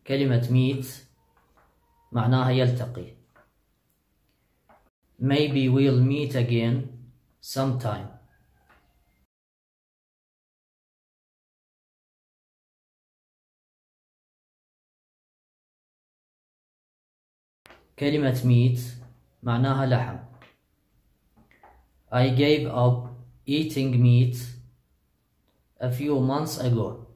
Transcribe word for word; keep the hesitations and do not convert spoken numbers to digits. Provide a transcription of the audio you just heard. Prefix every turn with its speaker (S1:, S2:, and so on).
S1: كلمة meet معناها يلتقي. Maybe we'll meet again sometime. كلمة meat معناها لحم. I gave up eating meat a few months ago.